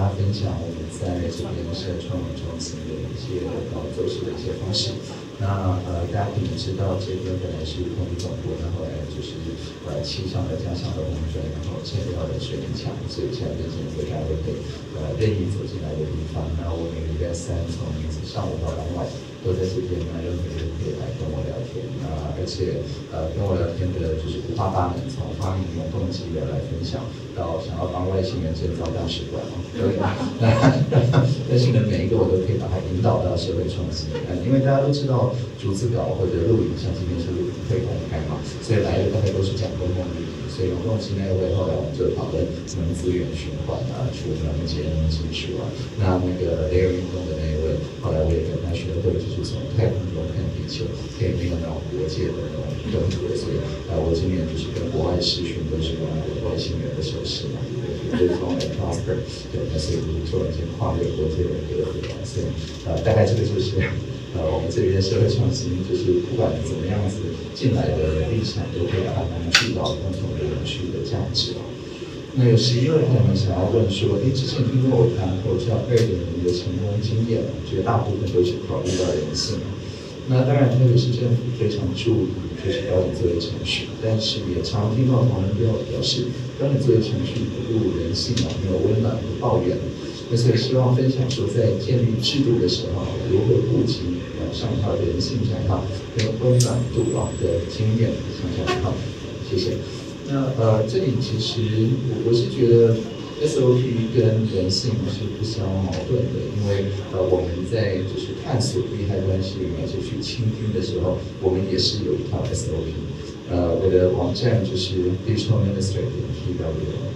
家分享我们在这边社创中心的一些做事的一些方式。那大家可能知道，这边本来是空地总部，那后来就是气象的加强了红砖，然后建掉了水泥墙，所以现在变成一个大家都可以任意走进来的地方。那我每个礼拜三从上午到傍晚都在这边，那任何人可以来跟我聊天。而且跟我聊天的就是五花八门，从发明永动机的来分享，到想要帮外星人建造大使馆都有。但是呢，每一个我都可以把它引导到社会创新。因为大家都知道逐字稿或者录影，像今天是录影会公开嘛，所以来的大概都是讲公共利益。所以永动机那一位后来我们就讨论能资源循环储能节能技术那个雷尔运动的那一位，后来我也跟他学会，就是从太空中看地球，可以没有那种国界的那种分隔。所以我今年就是跟国外视讯都是用外星人的手势嘛，就是从 Prosper， 对，那所以就是说已经跨越国界的隔阂了。所以大概这个就是我们这边社会创新，就是不管怎么样子进来的立场，都可以把它凝聚到共同的永续的价值。那有11位朋友们想要问说，之前听过我谈口罩2.0的成功经验，绝大部分都是考虑到人性。那当然，特别是政府非常注意就是标准作业程序，但是也常听到同仁表示，标准作业程序不顾人性没有温暖，不抱怨。那所以希望分享说，在建立制度的时候，如何顾及上一套人性这一套跟温暖度的经验，想想看，谢谢。那这里其实我是觉得 SOP 跟人性是不相矛盾的，因为我们在就是探索利害关系而且去倾听的时候，我们也是有一套 SOP。我的网站就是 Digital Ministry.tw，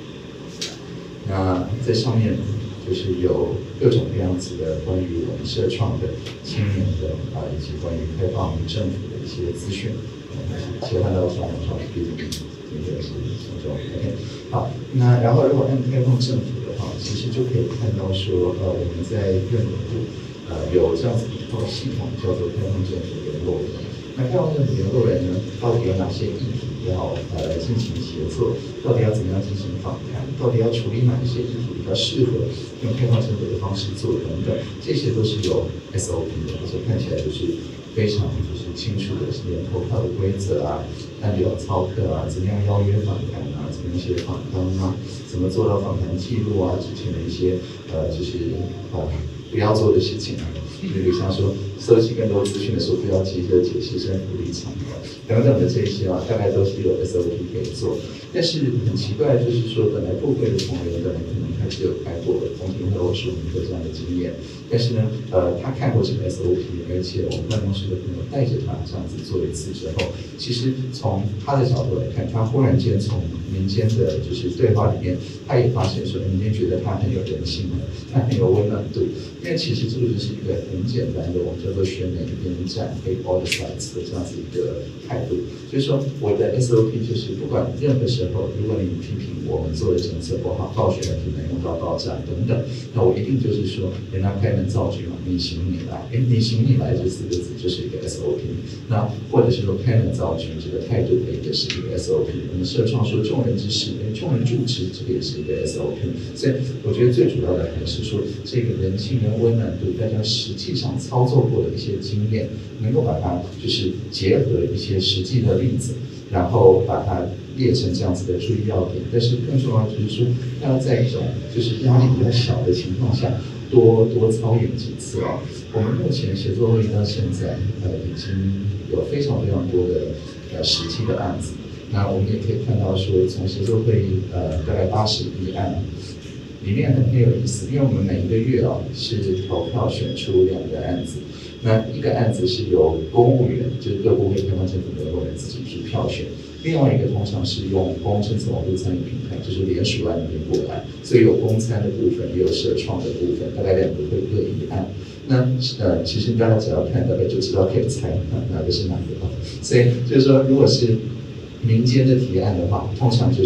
那在上面就是有各种各样子的关于我们社创的、青年的以及关于开放政府的一些资讯。切换到双方这个是其中 OK。好，那然后如果按开放政府的话，其实就可以看到说，我们在政府部有这样子一套系统，叫做开放政府联络人。那开放政府联络人呢，到底有哪些议题要来进行协作？到底要怎么样进行访谈？到底要处理哪一些议题比较适合用开放政府的方式做等等？这些都是有 SOP 的，而且看起来就是非常就是清楚的，连投票的规则按表操课怎么样邀约访谈怎么样写访纲怎么做到访谈记录之前的一些就是不要做的事情比如像说收集更多资讯的时候，不要急着解牺牲福利场等等的这些大概都是有 SOP 可以做。但是很奇怪，就是说本来部会的同仁本来可能他是有开过公听会或说明会这样的经验，但是呢他看过这个 SOP， 而且我们办公室的朋友带着他这样子做一次之后，其实从他的角度来看，他忽然间从民间的就是对话里面，他也发现说民间觉得他很有人性他很有温暖度。因为其实这个就是一个很简单的，我们叫做选美边站 take all the sides 的这样子一个态度。就是说我的 SOP 就是不管任何时候，如果你批评我们做的政策不好，暴雪体能用到爆炸等等，那我一定就是说跟他开门造句你行你来，你行你来这4个字就是一个 SOP。那或者是说开门造句这个态度也是一个 SOP。我们社创说众人之事，众人助之，这个也是一个 SOP。所以我觉得最主要的还是说这个人性跟温暖度，大家实际上操作过的一些经验，能够把它就是结合一些实际的例子，然后把它列成这样子的注意要点。但是更重要就是说，要在一种就是压力比较小的情况下，多操演几次我们目前协作会议到现在已经有非常非常多的实际的案子。那我们也可以看到说，从协作会议大概81案。里面很有意思，因为我们每一个月是投票选出2个案子，那一个案子是由公务员，就是各部会开放政府联络人自己去票选，另外一个通常是用公政策网络参与平台，就是联署案那边过来，所以有公参的部分，也有社创的部分，大概2个会各1案。那其实大家只要看，大概就知道可以猜哪个是哪个所以就是说，如果是民间的提案的话，通常就是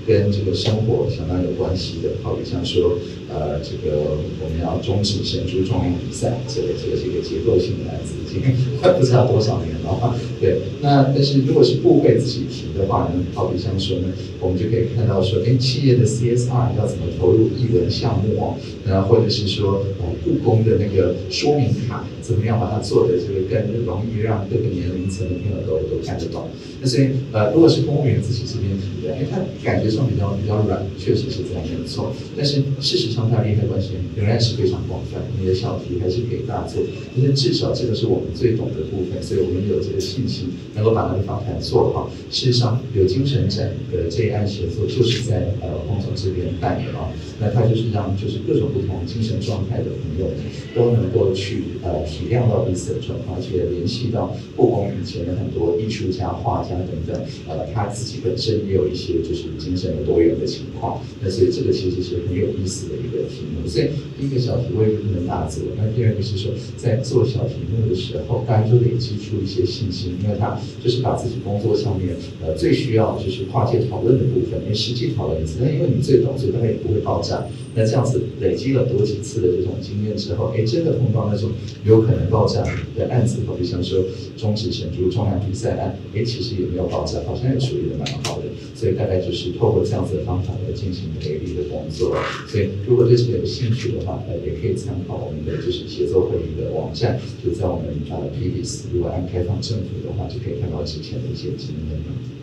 跟这个生活相当有关系的，好比像说这个我们要终止神珠重量比赛，这个是一个结构性的案子，已经不知道多少年了。对，那但是如果是部会自己提的话呢，好比像说呢，我们就可以看到说，企业的 CSR 要怎么投入艺文项目哦，或者是说故宫的那个说明卡怎么样把它做的这个更容易让各个年龄层的朋友都看得懂。那所以如果是公务员自己这边提的，它感觉上比较软，确实是这样没有错。但是事实上它利害关系仍然是非常广泛，你的小题还是可以大做，但是至少这个是我们最懂的部分，所以我们有这个信心能够把那个访谈做好。事实上，有精神展的这一案协作就是在洪总这边扮演啊，那他就是让就是各种不同精神状态的朋友都能够去体谅到彼此的状况，而且联系到故宫以前的很多艺术家、画家等等，他自己本身也有一些就是精神的多元的情况，那所以这个其实是很有意思的一个题目。所以第一个小题未必不能大做，那第二个是说在做小题目的时候，大家就累积出一些信心，因为他就是把自己工作上面最需要就是跨界讨论的部分，因为实际讨论一次，那因为你最懂，所以大概也不会爆炸。那这样子累积了多几次的这种经验之后，真的碰到那种有可能爆炸的案子，好比像说终止神珠重量比赛案，其实也没有爆炸，好像也处理的蛮好的。所以大概就是透过这样子的方法来进行培力的工作。所以如果对这个有兴趣的话，也可以参考我们的就是协作会议的网站，就在我们PBS， 如果按开放政府的话，就可以看到之前的一些经验。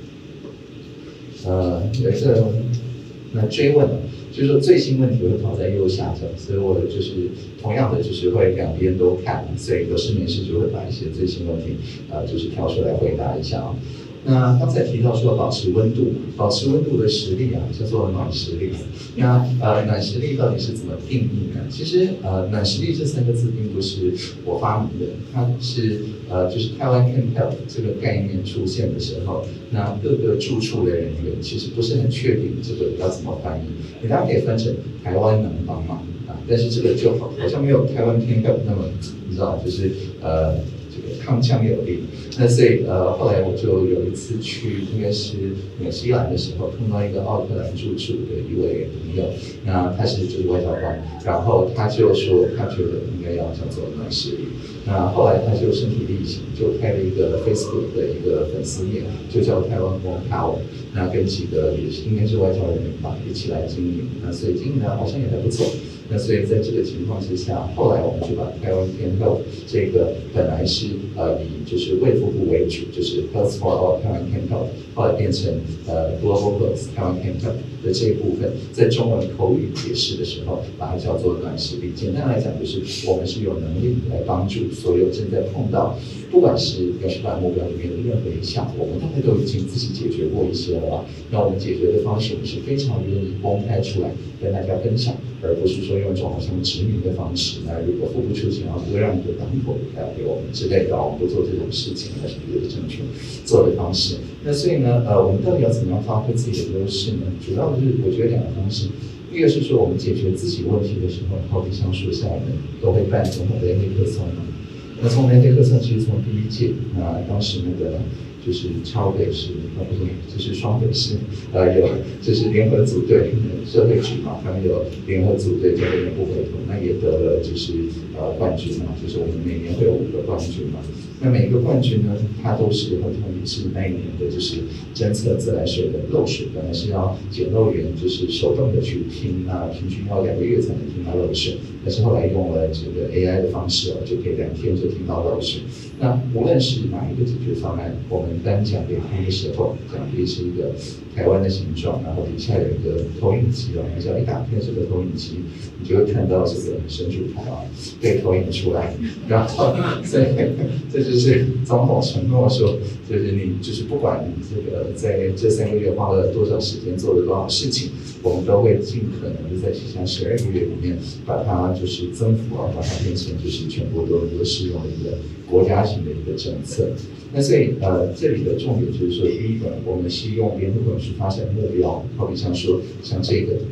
有一个那追问，就是说最新问题会跑在右下角，所以我就是同样的就是会两边都看，所以有事没事就会把一些最新问题就是挑出来回答一下啊。那刚才提到说保持温度的实力叫做暖实力。那暖实力到底是怎么定义呢？其实暖实力这3个字并不是我发明的，它是就是台湾 Can Help 这个概念出现的时候，那各个驻处的人员其实不是很确定这个要怎么翻译，你大家可以分成台湾能帮忙但是这个就好像没有台湾 Can Help 那么你知道就是这个铿锵有力。那所以后来我就有一次去应该是纽西兰的时候，碰到一个奥克兰驻处的一位朋友，那他是就是外交官，然后他就说他觉得应该要叫做暖实力。那后来他就身体力行，就开了一个 Facebook 的一个粉丝页，就叫台湾 Warm Power。那跟几个也是应该是外交人员吧一起来经营，那所以经营的好像也还不错。那所以在这个情况之下，后来我们就把台湾 Can Help 这个本来是以就是卫福部为主，就是 Health for All 台湾 Can Help， 后来变成Global Health 台湾 Can Help 的这一部分，在中文口语解释的时候，把它叫做暖实力。简单来讲，就是我们是有能力来帮助所有正在碰到，不管是原始版目标里面的任何一项，我们大概都已经自己解决过一些了。那我们解决的方式，我们是非常愿意公开出来跟大家分享，而不是说用一种好像殖民的方式，那如果付不出钱，不会让你的党口给我们之类的，我们不做这种事情，那是别的政权做的方式。那所以呢，我们到底要怎么样发挥自己的优势呢？主要就是我觉得2个方式。一个是说我们解决自己问题的时候，好比像说像我们都会办总统的黑客松嘛。那总统的黑客松其实从第1届，当时那个就是超北市，不对，就是双北市，有就是联合组队社会局嘛，他们有联合组队叫做不回头，那也得了就是冠军嘛，就是我们每年会有5个冠军嘛。那每一个冠军呢，他都是好像也是那一年的就是侦测自来水的漏水，本来是要检漏员就是手动的去听，那平均要2个月才能听到漏水，但是后来用了这个 AI 的方式就可以2天就听到漏水。那无论是哪一个解决方案，我们颁奖给他的时候，奖励是一个台湾的形状，然后底下有一个投影机你只要一打开这个投影机，你就会看到这个神主牌被投影出来，然后所以这就是总统承诺说，就是你就是不管你这个在这3个月花了多少时间，做了多少事情，我们都会尽可能的在接下来12个月里面把它就是增幅把它变成就是全国都能够适用的一个国家型的一个政策。那所以这里的重点就是说，第一个，我们是用联合国去发展目标，好比像说像这个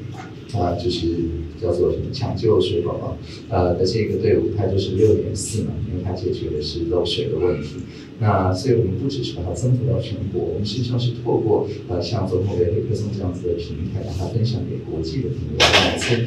就是叫做什么抢救水宝宝的这个队伍，它就是6.4嘛，因为它解决的是漏水的问题。那所以我们不只是把它增幅到全国，我们实际上是透过像总统的黑客松这样子的平台，把它分享给国际的朋友。每次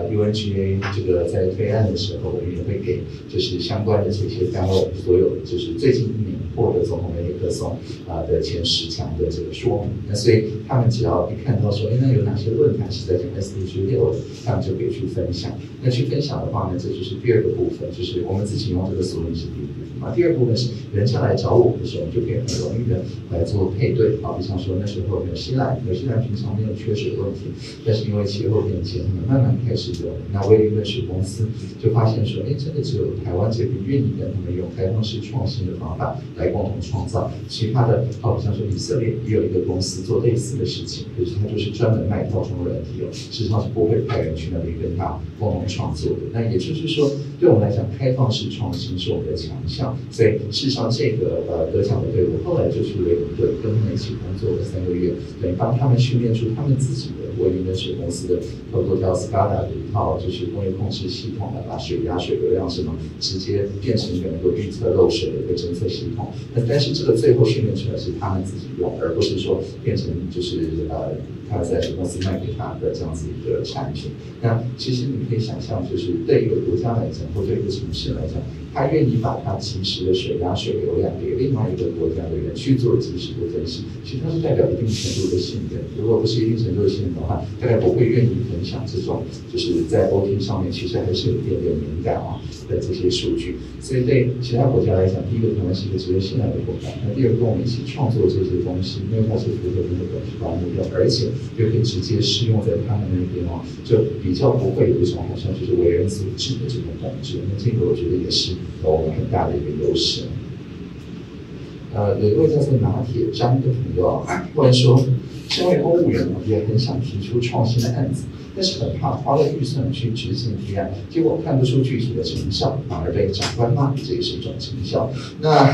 UNGA 这个在推案的时候，我们也会给就是相关的这些单位，所有就是最近1年获得总统的黑客松的前10强的这个说明。那所以他们只要一看到说，那有哪些论坛是在讲 SDG 6的，他们就可以去分享。那去分享的话呢，这就是第2个部分，就是我们自己用这个索引是第1部分。第2部分是人家来找我们的时候，我们就可以很容易的来做配对。比像说那时候纽西兰平常没有缺水的问题，但是因为气候变迁，慢慢开始有那威灵顿水公司就发现说，真的只有台湾这边愿意跟他们用开放式创新的方法来共同创造。其他的，比像说以色列也有一个公司做类似的事情，可是他就是专门卖套装软体事实上是不会派人去那里跟他共同创作的。那也就是说，对我们来讲，开放式创新是我们的强项。所以事实上，这个得奖的队伍后来就去威灵顿跟他们一起工作了3个月，等于帮他们训练出他们自己的威灵顿水公司的透过叫 SCADA 的一套就是工业控制系统来把水压、水流量什么直接变成一个能够预测漏水的一个侦测系统。但是这个最后训练出来是他们自己用，而不是说变成就是他在水公司卖给他的这样子一个产品。那其实你可以想象，就是对一个国家来讲，或对一个城市来讲，他愿意把他及时的水压、水流量给另外一个国家的人去做及时的分析，其实它是代表一定程度的信任。如果不是一定程度的信任的话，大概不会愿意分享这种就是在 OT 上面其实还是有一点点敏感的这些数据。所以对其他国家来讲，第一个台湾是一个值得信赖的国家，那第二个跟我们一起创作这些东西，因为它是符合那个目标，而且又可以直接适用在他们那边就比较不会有一种好像就是为人所治的这种感觉。那这个我觉得也是我们很大的一个优势。有一位叫做拿铁张的朋友忽然说，身为公务员也很想提出创新的案子，但是很怕花了预算去执行提案，结果看不出具体的成效，反而被长官骂，这也是一种成效。那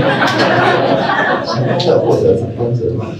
成功的获得长官责骂，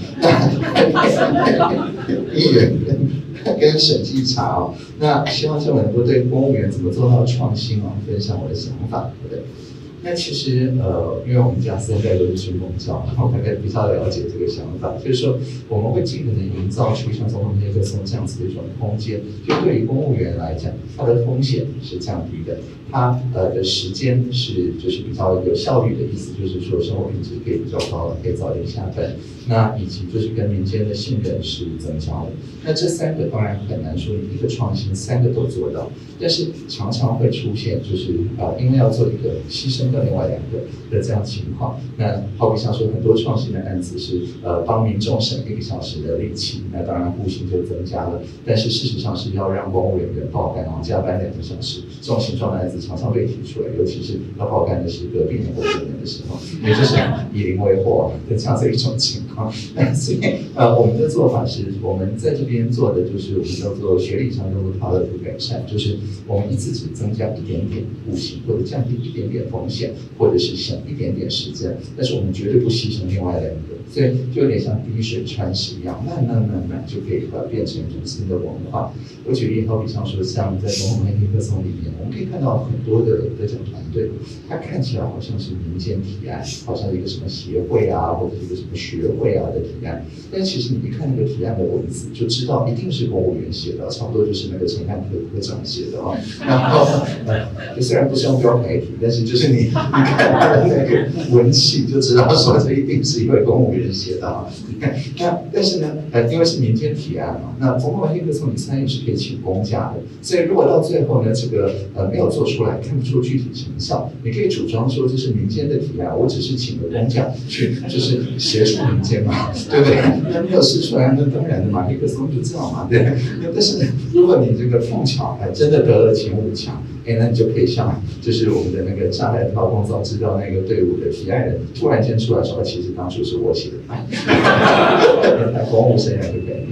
议员跟审计查那希望政府能够对公务员怎么做到创新分享我的想法，对不对？那其实因为我们家3代都是军公教，然后大概比较了解这个想法，就是说我们会尽可能营造出像总统黑客松这样子的一种空间，就对于公务员来讲，它的风险是降低的，它的时间是就是比较有效率的意思，就是说生活品质可以比较高，可以早点下班，那以及就是跟民间的信任是增加的。那这3个当然很难说你一个创新3个都做到，但是常常会出现就是因为要做一个牺牲的另外2个的这样情况。那好比像说很多创新的案子是帮民众省1个小时的力气，那当然户型就增加了，但是事实上是要让公务人员爆肝加班2个小时，这种形状的案子常常被提出来，尤其是要爆肝的是隔壁年或后年的时候，也就是以邻为壑的这样子一种情况。所以我们的做法是，我们在这边做的就是我们叫做学理上叫做 quality 改善，就是我们一次只增加一点点户型，或者降低一点点风险，或者是省一点点时间，但是我们绝对不牺牲另外2个，所以就有点像滴水穿石一样，慢慢就可以变成一种新的文化。我举例，好比像说像在总统黑客松里面，我们可以看到很多的得奖团队，它看起来好像是民间提案，好像一个什么协会或者是一个什么学会的提案，但其实你一看那个提案的文字，就知道一定是公务员写的，差不多就是那个陈汉科长写的然后就虽然不是用标楷体，但是就是你看他的那个文气，就知道说这一定是一位公务员写的那但是呢，因为是民间提案那总统黑客松你参与是可以请公假的，所以如果到最后呢，这个没有做出来，看不出具体成效，你可以主张说这是民间的提案，我只是请了公假去就是协助民间对不对？那没有试出来，那当然的黑客松就这样对。但是如果你这个碰巧真的得了前5强，那你就可以像就是我们的那个炸弹套工早知道那个队伍的提案人突然间出来说，其实当初是我写的，他公务生涯就改变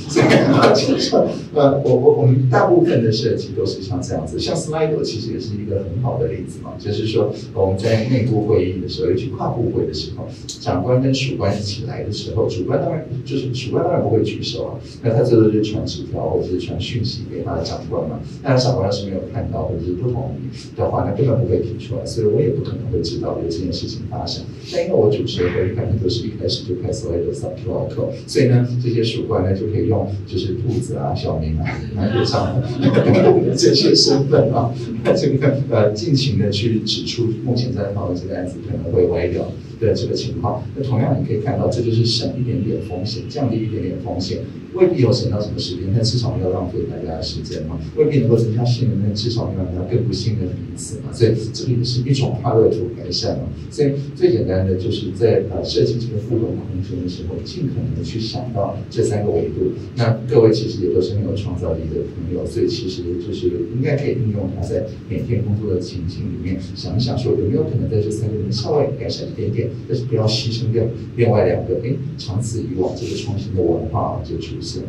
所以就是说，我们大部分的设计都是像这样子，像 Slido 其实也是一个很好的例子嘛，就是说我们在内部会议的时候，尤其跨部会的时候，长官跟属官一起来的时候，属官当然不会举手啊，那他最多就是传纸条或者是传讯息给他的长官嘛，但是长官要是没有看到或者是不同意的话，那根本不会提出来，所以我也不可能会知道有这件事情发生。但因为我主持的会议可能都是一开始就开 Slido QR code， 所以呢，这些属官呢就可以用就是兔子啊、小明啊、南北上这些身份啊，这个尽情的去指出目前在讨论这个案子可能会歪掉的这个情况。那同样你可以看到，这就是省一点点风险，降低一点点风险，未必有省到什么时间，但至少没有浪费大家的时间嘛。未必能够增加信任，但至少没有让大家更不信任彼此嘛。所以这个也是一种跨乐图改善嘛。所以最简单的就是在设计这个互动空间的时候，尽可能的去想到这3个维度。那各位其实也都是很有创造力的朋友，所以其实就是应该可以应用它在每天工作的情景里面，想一想说有没有可能在这3个里面稍微改善一点点，但是不要牺牲掉另外2个，长此以往这个创新的文化就出现。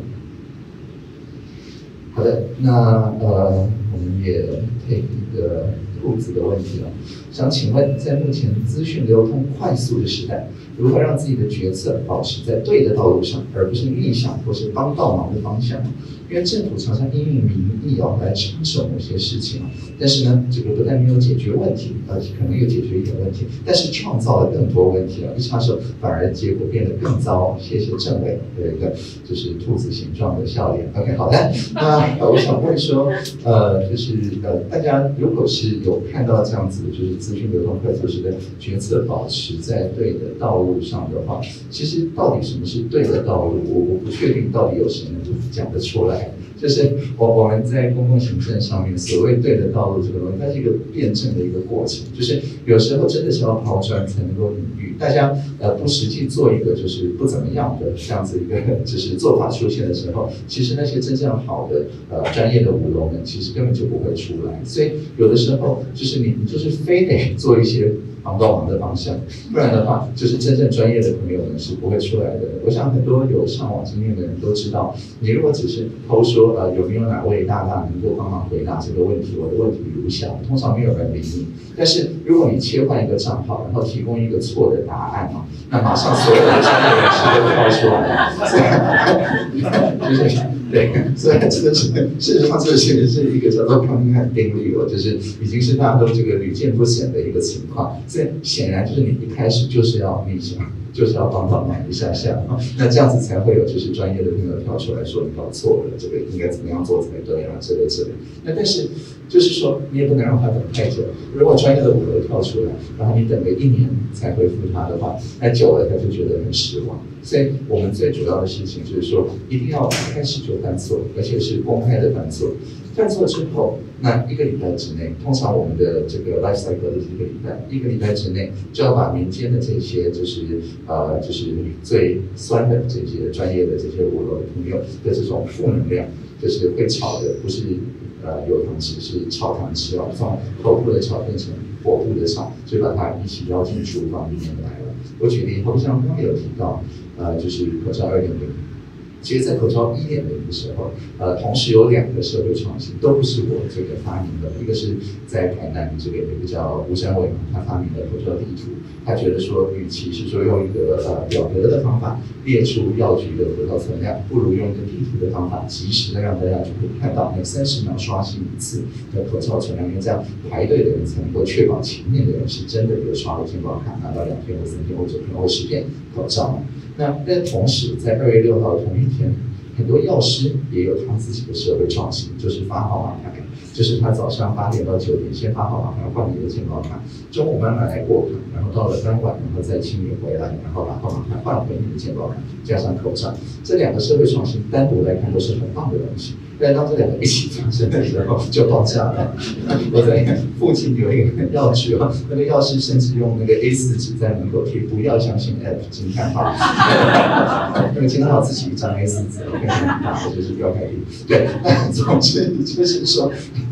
好的，那我们也take一个兔子的问题了，想请问，在目前资讯流通快速的时代，如何让自己的决策保持在对的道路上，而不是逆向或是帮倒忙的方向？因为政府常常因应民意来插手某些事情，但是呢，这个不但没有解决问题，而且可能又解决一点问题，但是创造了更多问题一插手反而结果变得更糟。谢谢政委有一个就是兔子形状的笑脸。OK， 好的，那我想问说，就是大家如果是有看到这样子，就是资讯流通快速时代，决策保持在对的道路上的话，其实到底什么是对的道路？我不确定到底有谁能够讲得出来。就是我们在公共行政上面所谓对的道路这个东西，它是一个辩证的一个过程，就是有时候真的是要抛砖才能够引玉。大家不实际做一个就是不怎么样的这样子一个就是做法出现的时候，其实那些真正好的专业的舞龙们其实根本就不会出来。所以有的时候就是你就是非得做一些帮倒忙的方向，不然的话，就是真正专业的朋友们是不会出来的。我想很多有上网经验的人都知道，你如果只是偷说有没有哪位大大能够帮忙回答这个问题，我的问题如下，通常没有人理你。但是如果你切换一个账号，然后提供一个错的答案那马上所有的专业人士都跳出来，就是对，所以这个是事实上这是一个叫做康宁汉定律就是已经是大家都这个屡见不鲜的一个情况。所以显然就是你一开始就是要逆向，就是要帮忙一下那这样子才会有就是专业的朋友跳出来说你搞错了，这个应该怎么样做才对之类。那但是就是说你也不能让他等太久，如果专业的舞楼跳出来，然后你等个1年才回复他的话，那久了他就觉得很失望。所以我们最主要的事情就是说，一定要开始就犯错，而且是公开的犯错。犯错之后，那1个礼拜之内，通常我们的这个 life cycle 是1个礼拜之内，就要把民间的这些就是最酸的这些专业的这些舞楼的朋友的这种负能量，就是会吵的不是有糖吃，是炒糖吃从口部的炒变成火部的炒，就把它一起邀进厨房里面来了。我举例，好像刚刚有提到，就是口罩2.0。其实，在口罩1.0的时候，同时有2个社会创新，都不是我这个发明的。一个是在台南这个有一个叫吴山伟嘛，他发明的口罩地图。他觉得说，与其是说用一个表格的方法列出药局的口罩存量，不如用一个地图的方法，及时的让大家就可以看到每30秒刷新一次的口罩存量，因为这样排队的人才能够确保前面的人是真的有刷了健保卡，拿到2片或3片或9片或10片口罩嘛。那但同时，在2月6号的同一天，很多药师也有他自己的社会创新，就是发号码牌，就是他早上8点到9点先发号码牌换你的健保卡，中午慢慢来过卡，然后到了傍晚，然后再清理回来，然后把号码牌换回你的健保卡，加上口罩。这2个社会创新单独来看都是很棒的东西，但当这2个一起发生的时候就爆炸了。我在附近有一个药局那个药师甚至用那个 A4 纸在门口贴不要相信 App 惊叹号，那个惊叹号自己一张 A4 纸，我跟你讲，就是标开率。对，总之就是说，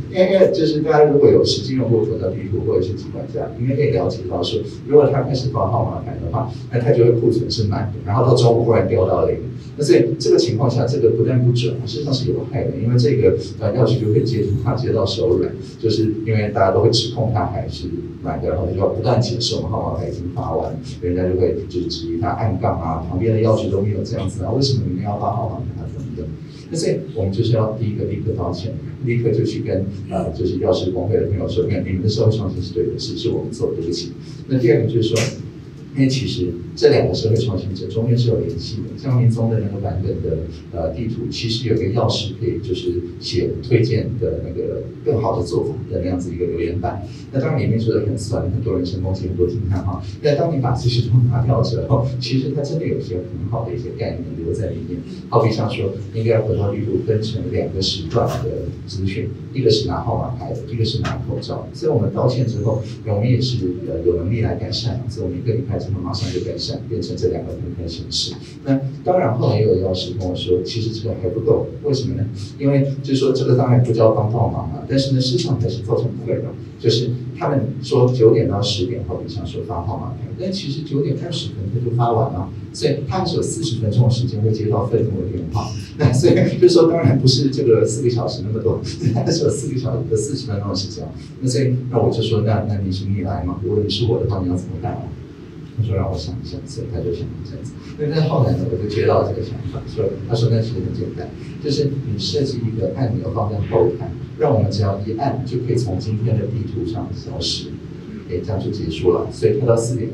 因为就是大家如果有实际用过口罩地图或者是疾管家，应该可以了解到说，如果他开始发号码牌的话，那他就会库存是满的，然后到中午忽然掉到零。那所以这个情况下，这个不但不准，事实上是有害的，因为这个药局就会接到手软，就是因为大家都会指控他还是满的，然后就要不断解释我们号码牌已经发完，人家就会就是质疑他暗杠啊，旁边的药局都没有这样子啊，为什么你们要发号码牌啊等等？那所以我们就是要第一个立刻道歉，立刻就去跟就是药师工会的朋友说，你们的社会创新是对的，是我们做的，对不起。那第二个就是说。因为其实这两个社会创新者中间是有联系的，像民宗的那个版本的地图，其实有一个药师可以就是写推荐的那个更好的做法的那样子一个留言板。那当然里面说的很酸，很多人身攻击，很多惊叹哈。但当你把这些都拿掉之后，其实它真的有一些很好的一些概念留在里面。好比像说，应该要口罩地图分成2个时段的资讯，一个是拿号码牌的，一个是拿口罩。所以我们道歉之后，我们也是有能力来改善，所以我们1个礼拜之后马上就改善，变成这2个分开形式。那当然后来也有药师跟我说，其实这个还不够，为什么呢？因为就是说这个当然不叫帮倒忙啊，但是呢，事实上还是造成困扰。就是他们说9点到10点，好比像说发号码牌，但其实9点20分他就发完了，所以他还是有40分钟的时间会接到愤怒的电话。那所以就是说，当然不是这个4个小时那么多，但是有4个小时的40分钟的时间。那所以那我就说，那你请你来嘛，如果你是我的话，你要怎么办啊？他说让我想一想，所以他就想这样子。那后来呢，我就接到这个想法，他说那其实很简单，就是你设计一个按钮放在后台，让我们只要一按就可以从今天的地图上消失。这样就结束了。所以他到8点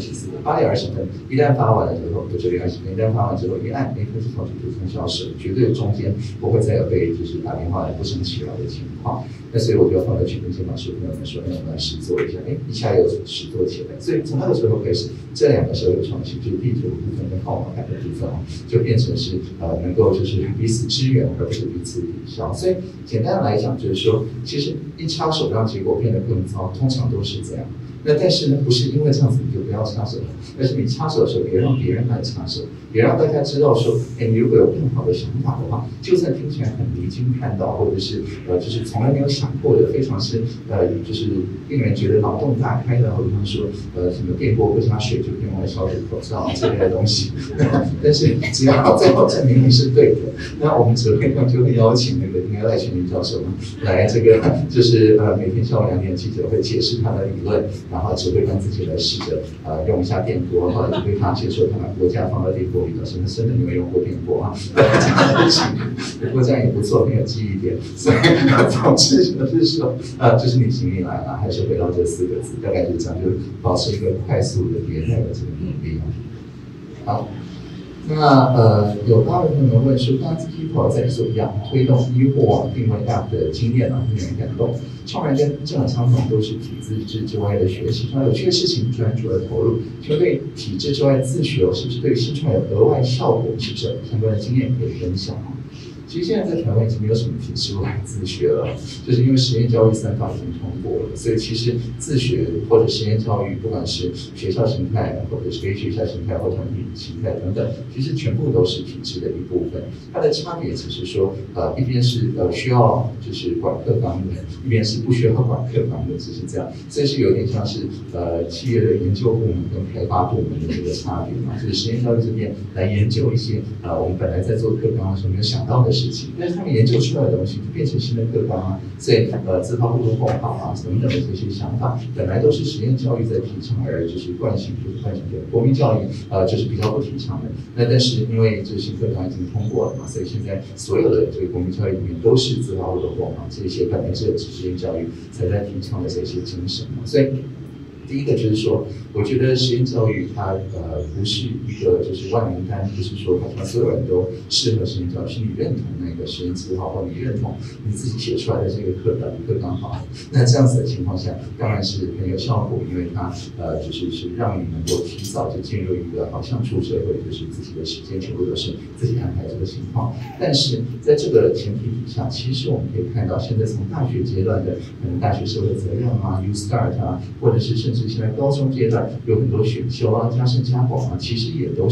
20分，一旦发完了之后，就9点20分，一旦发完之后一按，它就从地图上消失，绝对中间不会再有被就是打电话来不胜其扰的情况。那所以我就后来去跟肩膀说朋友们说，我们来实做一下，一下又实做起来。所以从那个时候开始，这2个社会创新，就是地图的部分跟号码牌的部分就变成是能够就是彼此支援，而不是彼此抵消。所以简单的来讲，就是说，其实一插手让结果变得更糟，通常都是这样。那但是呢，不是因为这样子你就不要插手，而是你插手的时候，别让别人来插手，也让大家知道说，你如果有更好的想法的话，就算听起来很离经叛道，或者是就是从来没有想过的，非常是就是令人觉得脑洞大开的，或者说什么电锅不加水就可以用来消毒口罩这类的东西，但是只要最后证明你是对的，那我们指挥官就会邀请那个应该赖群林教授来这个就是每天下午2点记者会解释他的理论。然后指挥官自己来试着用一下电锅，后来就会发现说他把锅架放到电锅里头，什么真的你没用过电锅啊？不过这样也不错，很有记忆点。所以总之就是说，就是你请你来了，还是回到这4个字，大概就这样，就保持一个快速的迭代的这个努力。好。那有8位朋友问说，当 Keepo 在所样推动医护网定位 App 的经验令人感动。创办跟郑昌同都是体制之外的学习，有趣的事情专注的投入。请问对体制之外自学是不是对新创有额外效果？是不是有相关的经验可以分享？其实现在在台湾已经没有什么体制外自学了，就是因为实验教育3法已经通过了，所以其实自学或者实验教育，不管是学校形态，或者是非学校形态或团体形态等等，其实全部都是体制的一部分。它的差别只是说，一边是需要就是管课纲的，一边是不需要管课纲的，只是这样。所以是有点像是企业的研究部门跟开发部门的这个差别嘛，就是实验教育这边来研究一些我们本来在做课纲的时候没有想到的事情，但是他们研究出来的东西就变成新的课纲啊，所以自发互动共好啊等等的这些想法，本来都是实验教育在提倡，而就是惯性的国民教育就是比较不提倡的。那但是因为这新课纲已经通过了嘛，所以现在所有的这个国民教育里面都是自发互动共好，这些本来是实验教育才在提倡的这些精神嘛，所以。第一个就是说，我觉得实验教育它不是一个就是万灵丹，不是说好像所有人都适合实验教育，是你认同那个实验计划，或你认同你自己写出来的这个课纲好。那这样子的情况下，当然是很有效果，因为它就是让你能够提早就进入一个好像出社会就是自己的时间全部都是自己安排这个情况。但是在这个前提底下，其实我们可以看到，现在从大学阶段的可能大学社会责任啊、U Start 啊，或者是甚至现在高中阶段有很多选修啊、加深加广啊，其实也都是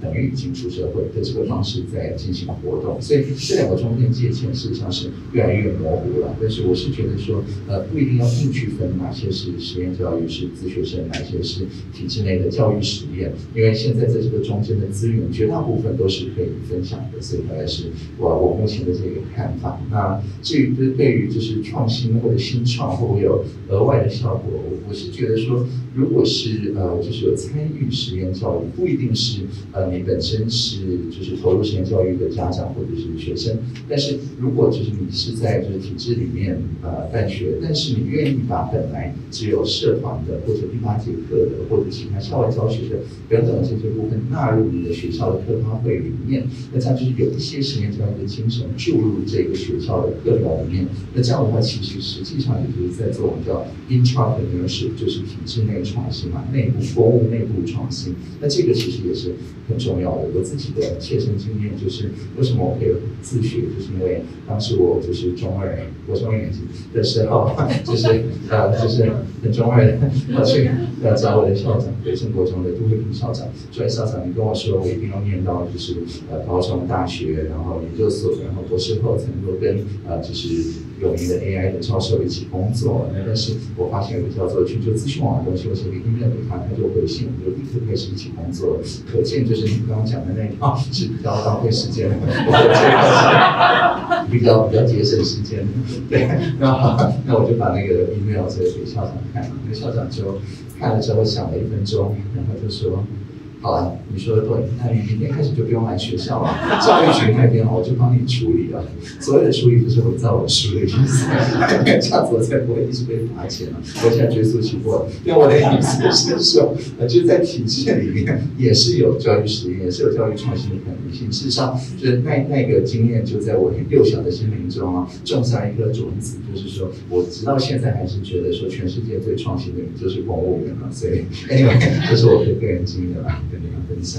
等于已经出社会的这个方式在进行活动，所以这两个中间界限事实上是越来越模糊了。但是我是觉得说，不一定要硬去分哪些是实验教育是自学生，哪些是体制内的教育实验，因为现在在这个中间的资源绝大部分都是可以分享的，所以大概是我目前的这个看法。那至于对于就是创新或者新创会不会有额外的效果，我是觉得说，如果是就是有参与实验教育，不一定是你本身是就是投入实验教育的家长或者是学生，但是如果就是你是在就是体制里面办学，但是你愿意把本来只有社团的或者第8节课的或者其他校外教学的等等这些部分纳入你的学校的课发会里面，那这样就是有一些实验教育的精神注入这个学校的课表里面，那这样的话其实实际上也就是在做我们叫 intrapreneurship， 就是体制内创新嘛，内部公务内部创新。那这个其实也是很重要的。我自己的切身经验就是，为什么我可以自学，就是因为当时我就是我中2年级的时候，就是很中二的，我去找我的校长，北正国中的杜慧萍校长，说校长，你跟我说我一定要念到就是高中、大学，然后研究所，然后博士后才能够跟就是有名的 AI 的教授一起工作。但是我发现有个叫做全球资讯网的东西，我写个 email 给他，他就回信，我就立刻开始一起工作。可见就是你刚刚讲的那一套是比较浪费时间的，我这套是比较节省时间的。对，那我就把那个 email 给校长看，那校长就看了之后想了1分钟，然后就说。好了，你说的对，那你明天开始就不用来学校了，教育局那边我就帮你处理了。所谓的处理就是我照我书的意思，这样子我才不会一直被罚钱了。我现在追溯期过了，因为我的意思是说，就是在体制里面也是有教育实验，也是有教育创新的可能性。事实上，就是那个经验就在我幼小的心灵中种下一颗种子，就是说我直到现在还是觉得说，全世界最创新的人就是公务员了。所以 ，anyway， 这是我的个人经验啦。跟你们分享，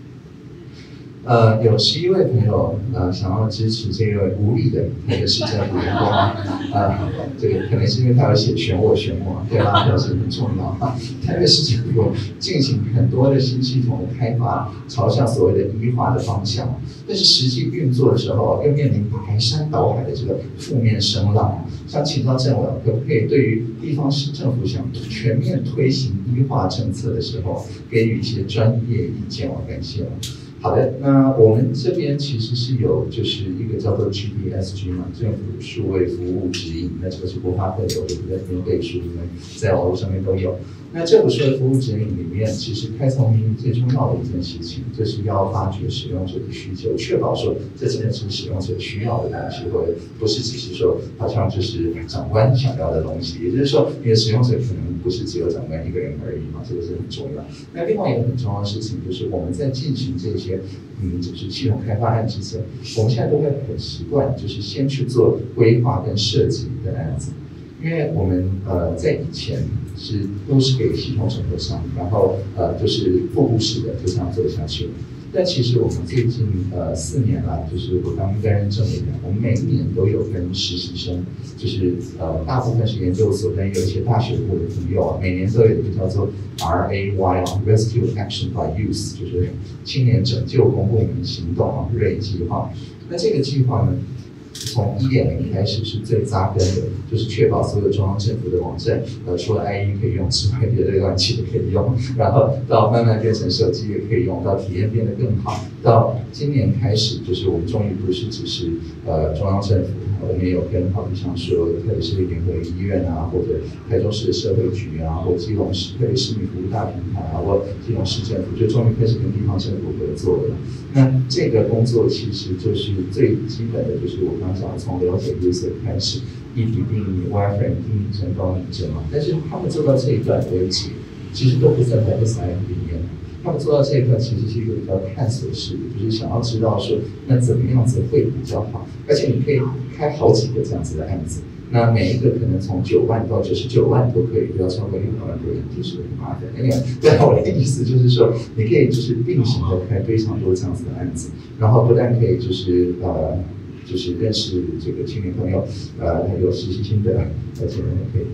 有11位朋友想要支持这位无力的那个市政府员工这个可能是因为他有写选我，对吧？表示很重要台北市政府进行很多的新系统的开发，朝向所谓的医化的方向，但是实际运作的时候又面临排山倒海的这个负面声浪。想请教政委，可不可以对于地方市政府想全面推行医化政策的时候，给予一些专业意见？我感谢。好的，那我们这边其实是有就是一个叫做 GPSG 嘛，政府数位服务指引，那这个是国发会有的，不在这边背书，因为在网络上面都有。那政府数位服务指引里面，其实开从民最重要的一件事情，就是要发掘使用者的需求，确保说这真的是使用者需要的东西，或者不是只是说好像就是长官想要的东西。也就是说，你的使用者可能不是只有长官一个人而已嘛，这个是很重要。那另外一个很重要的事情，就是我们在进行这些就是系统开发案之前，我们现在都会很习惯，就是先去做规划跟设计的案子。因为我们在以前都是给系统整合商，然后就是瀑布式的就这样做下去。但其实我们最近4年来，就是我刚担任政委员，我们每一年都有跟实习生，就是大部分是研究所，但有一些大学部的朋友每年都有一个叫做 RAY Rescue Action by Youth， 就是青年拯救公部门行动RAY 计划。那这个计划呢，从1.0开始是最扎根的，就是确保所有中央政府的网站，除了 IE 可以用之外，别的浏览器也可以用，然后到慢慢变成手机也可以用，到体验变得更好。到今年开始，就是我们终于不是只是中央政府，我们也有跟好比像说特别是联合医院或者台中市的社会局或基隆市特别市民服务大平台或基隆市政府，就终于开始跟地方政府合作了。那这个工作其实就是最基本的，就是我刚讲的，从了解 user 开始，议题定义、wireframe 定义、成功理证嘛。但是他们做到这一段为止，其实都不在 SIM 里面。他们做到这一段其实是一个比较探索式的，就是想要知道说，那怎么样子会比较好，而且你可以开好几个这样子的案子。那每一个可能从9万到99万都可以，不要超过600万个人，就是很麻烦。对，我的意思就是说，你可以就是并行的开非常多这样子的案子，然后不但可以就是认识这个青年朋友，有实习心得，而且可以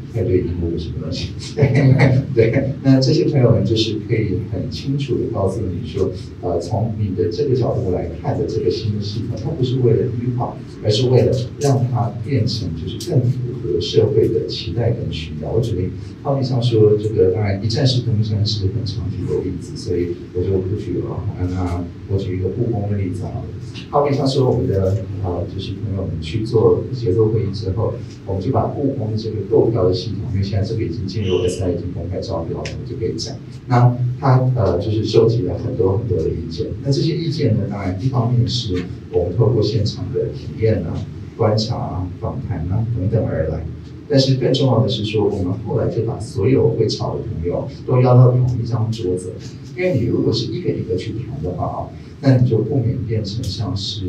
派对义务什么东西？对，那这些朋友们就是可以很清楚的告诉你说，从你的这个角度来看的这个新的系统，它不是为了优化，而是为了让它变成就是更符合社会的期待跟需要。我举例，好比像说这个，当然一站式登山是很常举的例子，所以我就不举了。那我举一个故宫的例子好了。好比像说我们的就是朋友们去做协作会议之后，我们就把故宫的这个购票的系统，因为现在这个已经进入 SI 已经公开招标了，我就可以讲。那他就是收集了很多的意见。那这些意见呢，当然一方面是我们透过现场的体验啊、观察啊、访谈啊等等而来。但是更重要的是说，我们后来就把所有会吵的朋友都邀到同一张桌子，因为你如果是一个一个去谈的话那你就不免变成像是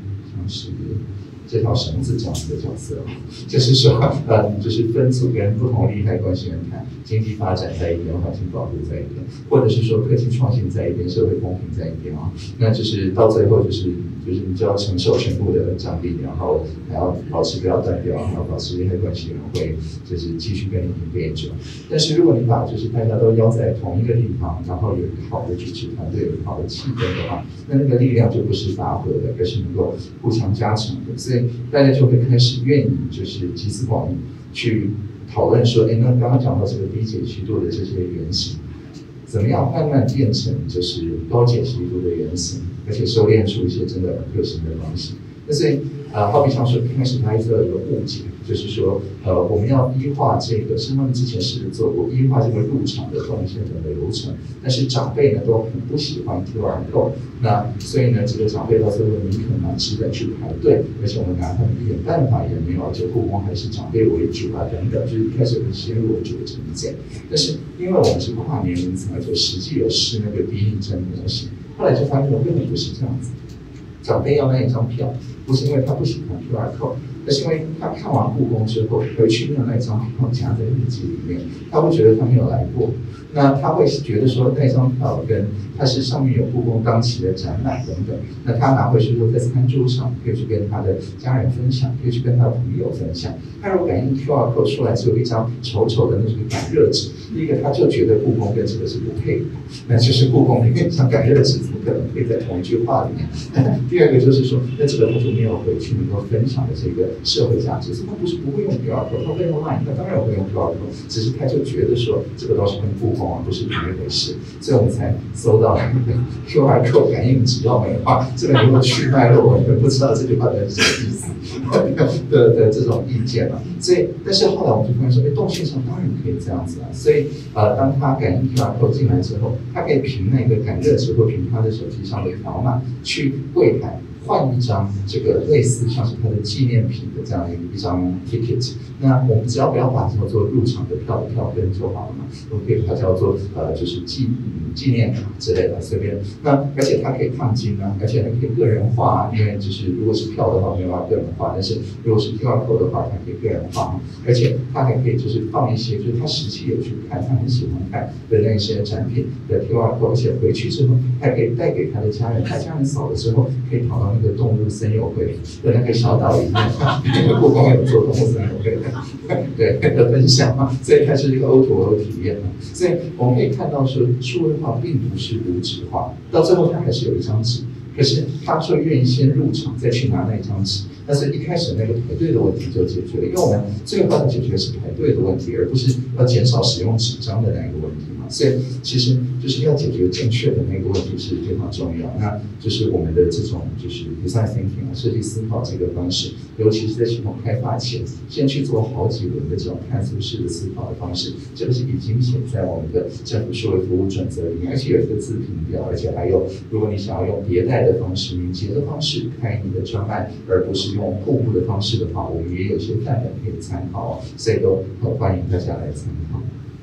这条绳子这样子的角色，就是说就是分组跟不同利害关系人谈，经济发展在一边，环境保护在一边，或者是说科技创新在一边，社会公平在一边那就是到最后就是你就要承受全部的奖励，然后还要保持不要断掉，还要保持利害关系人会就是继续跟你 engage。但是如果你把就是大家都邀在同一个地方，然后有一个好的主持团队，有一个好的气氛的话，那个力量就不是拔河的，而是能够互相加成的。所以大家就会开始愿意就是集思广益去讨论说，那刚刚讲到这个低解析度的这些原型，怎么样慢慢变成就是高解析度的原型，而且收敛出一些真的很核心的东西。那所以好比像说一开始他一直有一个误解，就是说我们要医化这个，是他们之前试着做过医化这个入场的动线的流程，但是长辈呢都很不喜欢 QR code， 那所以呢这个长辈到最后宁可拿纸本去排队，而且我们拿他们一点办法也没有，而且故宫还是长辈为主等等，就是一开始很先入为主的成见。但是因为我们是跨年龄层，而且实际有试那个低应征模型，后来就发现根本不是这样子。长辈要那一张票，不是因为他不喜欢 QR code， 而是因为他看完故宫之后回去没有那一张票夹在日记里面，他会觉得他没有来过。那他会觉得说那张票跟它是上面有故宫当期的展览等等，那他拿回去之后在餐桌上可以去跟他的家人分享，可以去跟他的朋友分享。他如果感应 QR code 出来只有一张丑丑的那种感热纸，第一个他就觉得故宫跟这个是不配的，那就是故宫里面像感热纸怎么可能配在同一句话里面？第二个就是说，那这个他就没有回去能够分享的这个社会价值，所以他不是不会用 QR code， 他会用 Line， 那当然会用 QR code， 只是他就觉得说这个东西跟故宫不是同一回事，所以我们才搜到那个 QR code 感应纸要美化，这个如果去脉络，我们不知道这句话的什么意思的这种意见嘛。所以，但是后来我们就发现说，动线上当然可以这样子所以当他感应 QR code 进来之后，他可以凭那个感热纸或凭他的手机上的条码去柜台换一张这个类似像是他的纪念品的这样一张 ticket， 那我们只要不要把它叫做入场的票根就好了嘛，我们可以把它叫做就是纪念卡之类的随便。那而且它可以烫金而且还可以个人化因为就是如果是票的话没有办法个人化，但是如果是 QR code 的话，它可以个人化而且它还可以就是放一些就是他实际有去看，他很喜欢看的那些展品的 QR code， 而且回去之后还可以带给他的家人，他家人扫了之后可以跑到那个动物森友会的那个小岛里面，因为故宫有做动物森友会对的分享嘛，所以它是一个 O2O 体验嘛。所以我们可以看到说，数位化并不是无纸化，到最后它还是有一张纸，可是他说愿意先入场再去拿那一张纸。但是一开始那个排队的问题就解决了，因为我们最后要解决的是排队的问题，而不是要减少使用纸张的那个问题嘛。所以其实就是要解决正确的那个问题是非常重要。那就是我们的这种就是 design thinking 设计思考这个方式，尤其是在系统开发前，先去做好几轮的这种探索式的思考的方式，这个是已经写在我们的政府数位服务准则里面，而且有一个自评表，而且还有如果你想要用迭代的方式、敏捷的方式开你的专案，而不是用互补的方式的话，我们也有些范本可以参考所以都很欢迎大家来参考。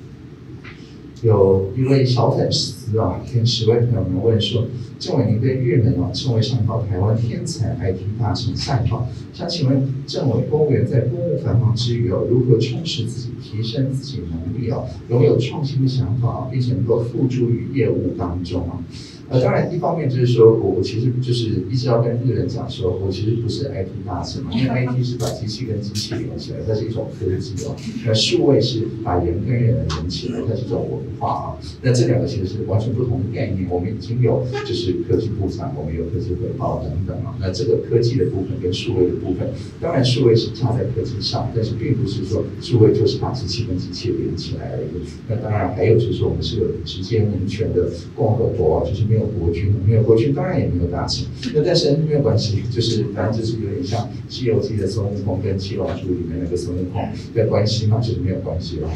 有一位小粉丝跟10位朋友们问说，政委您对日本称为上考台湾天才 IT 大神赛跑，想请问政委公务员在公务繁忙之余如何充实自己、提升自己能力拥有创新的想法并且能够付诸于业务当中当然一方面就是说我其实就是一直要跟日人讲说，我其实不是 IT 大神嘛，因为 IT 是把机器跟机器连起来，它是一种科技哦。那数位是把人跟人连起来，它是一种文化啊。那这两个其实是完全不同的概念。我们已经有就是科技部长，我们有科技汇报等等啊。那这个科技的部分跟数位的部分，当然数位是架在科技上，但是并不是说数位就是把机器跟机器连起来而已。那当然还有就是说我们是有直接民权的共和国啊，就是没有国军，没有国军当然也没有大臣。那但是没有关系，就是反正就是有点像《西游记》的孙悟空跟《七龙珠》里面那个孙悟空的关系嘛，就是没有关系了。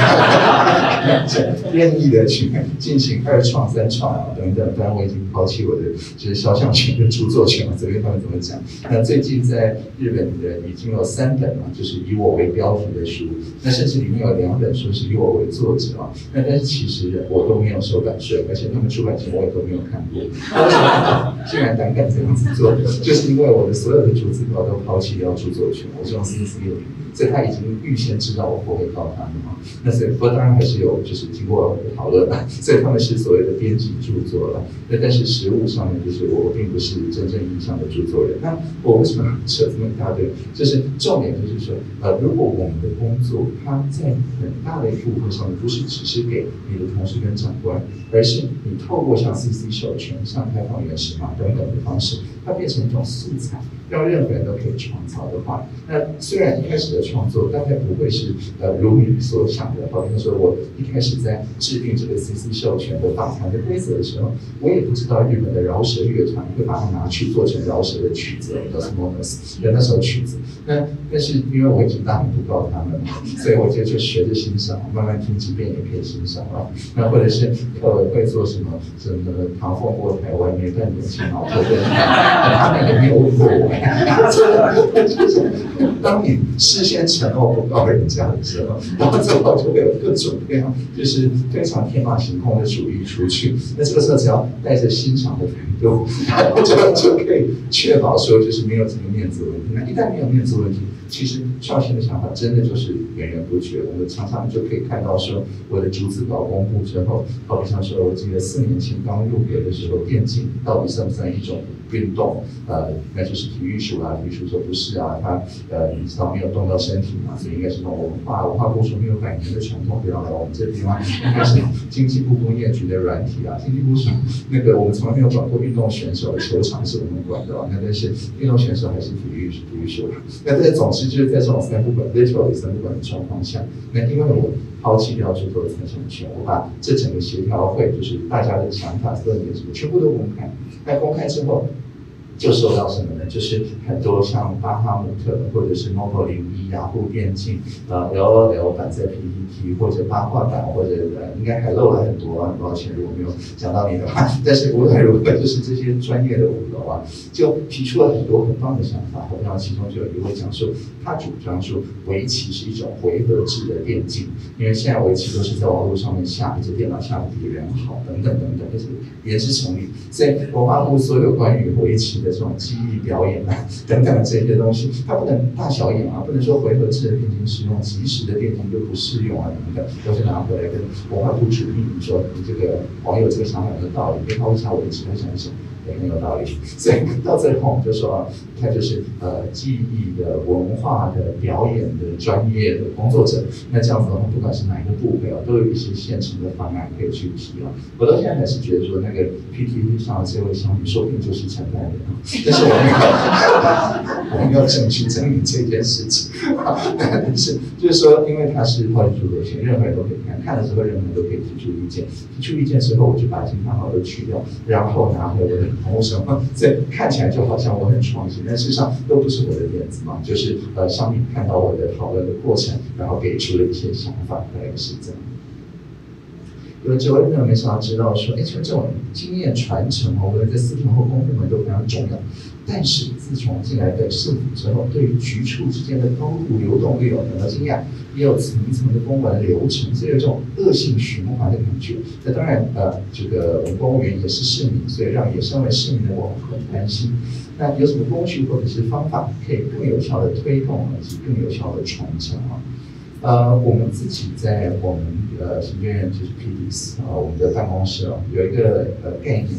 任意的去进行2创、3创啊等等，当然我已经抛弃我的就是肖像权跟著作权了，随便他们怎么讲。那最近在日本的已经有3本嘛，就是以我为标题的书，那甚至里面有2本书是以我为作者啊。那但是其实我都没有收版税，而且他们出版前我也都没有看过。为什么竟然胆敢这样子做？就是因为我的所有的逐字稿都抛弃掉著作权，我是用 CC 的。所以他已经预先知道我不会告他们嘛，那所以不过当然还是有就是经过讨论啦，所以他们是所谓的编辑著作了。那但是实务上面就是我并不是真正意义上的著作人。那我为什么扯这么一大堆？就是重点就是说，如果我们的工作它在很大的一部分上面不是只是给你的同事跟长官，而是你透过像 CC 授权、像开放原始码等等的方式，它变成一种素材，让任何人都可以创造的话，那虽然一开始的创作大概不会是如你所想的，好比说我一开始在制定这个 CC 授权的访谈的规则的时候，我也不知道日本的饶舌乐团会把它拿去做成饶舌的曲子，叫 Smothers 的那首曲子。但是因为我已经大逆不道他们嘛，所以我就学着欣赏，慢慢听几遍也可以欣赏了。那或者是客委会做什么唐凤过台湾没半年轻毛特别，他们也没有问过我。就是当你事先承诺不告人家的时候，然后最后就会有各种各样就是非常天马行空的主意出去。那这个时候只要带着欣赏的态度，就可以确保说就是没有这个面子问题。那一旦没有面子问题，其实创新的想法真的就是源源不绝。我们常常就可以看到说，我的逐字稿公布之后，好比像说，我记得4年前刚入学的时候，电竞到底算不算一种运动？那就是体育署啊，体育署说不是啊，它你知道没有动到身体嘛，所以应该是那种文化部说没有100年的传统，不要来我们这地方，应该是经济部工业局的软体啊，经济部说那个我们从来没有管过运动选手的球场是我们管的，那但是运动选手还是体育署。那这总之就是在这种3不管 literally 3不管的状况下，那因为我抛弃掉著作的财产权，我把这整个协调会就是大家的想法、论点什么全部都公开。那公开之后，就受到什么呢？就是很多像巴哈姆特或者是 Momo01、雅虎电竞、LOL 版在 PTT 或者八卦版或者应该还漏了很多啊，很抱歉如果没有讲到你的话。但是无论如何，就是这些专业的5楼啊，就提出了很多很棒的想法。好像其中就有一位讲说，他主张说围棋是一种回合制的电竞，因为现在围棋都是在网络上面下，而且电脑下的比人好等等等等，这些也是成立。所以文化部所有关于围棋的这种技艺表演啊等等这些东西，它不能大小眼啊，不能说回合制的电竞适用，即时的电竞就不适用啊等等，都是拿回来跟文化部指定，你说你这个网友这个想法有没有道理？别抛一下围棋，他想一想。也很有道理，所以到最后我们就说，他就是技艺的、文化的、表演的、专业的工作者。那这样子的话，不管是哪一个部位都有一些现成的方案可以去提啊。我到现在还是觉得说，那个 PTT 上的这位乡民说不定就是承办人，但是我们要证据证明这件事情。但是就是说，因为他是抛弃著作权，任何人都可以看，看的时候任何人都可以提出意见。提出意见之后，我就把惊叹号都去掉，然后拿回我的同物什么，所以看起来就好像我很创新，但事实上都不是我的点子嘛，就是商品看到我的讨论的过程，然后给出了一些想法，大概是这样。有几位朋友没想到知道说，像这种经验传承我们在4年后公部门都非常重要。但是自从进来的市府之后，对于局处之间的高度流动率有很多经验，也有层层的公文流程，所以有一种恶性循环的感觉。那当然，这个我们公务员也是市民，所以让也身为市民的我很担心。那有什么工具或者是方法可以更有效的推动以及更有效的传承啊？我们自己在我们行政院就是 PDS 我们的办公室有一个概念。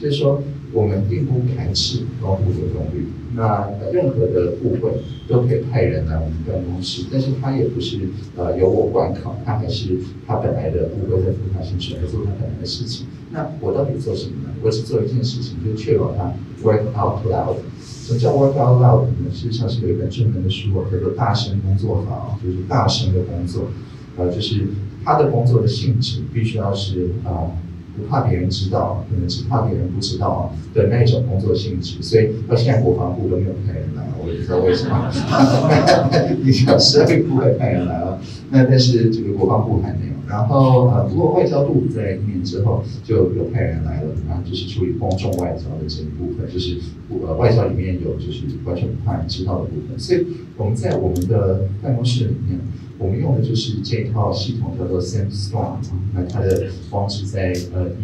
就是说我们并不排斥高度流动率。那任何的部会都可以派人来我们办公室，但是他也不是由我管考，他还是他本来的部会在付他薪水来做他本来的事情。那我到底做什么呢？我只做一件事情，就是确保他 work out loud。什么叫 work out loud 呢？事实上是有一本专门的书叫做大声工作法，就是大声的工作，就是他的工作的性质必须要是不怕别人知道，可能只怕别人不知道的那种工作性质，所以到现在国防部都没有派人来，我也不知道为什么。你想社会部会派人来了，那但是这个国防部还没有。然后不过外交部在1年之后就有派人来了，然后就是处理公众外交的这一部分，就是外交里面有就是完全不怕人知道的部分。所以我们在我们的办公室里面，我们用的就是这套系统叫做 Sandstorm， 那它的网址在